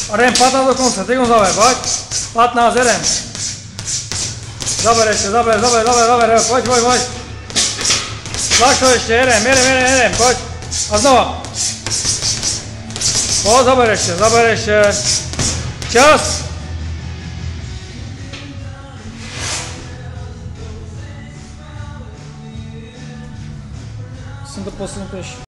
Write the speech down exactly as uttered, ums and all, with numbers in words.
A jdem patnáct do konce, teď ho zaber, pojď. patnáct, jedem. Zaber ještě, zaber, zaber, zaber, zaber, pojď, pojď, pojď. Tlač to ještě, jedem, jedem, jedem, jedem, pojď. A znova. Pojď, zaber ještě, zaber ještě. Čas. Jsem to posunul ještě.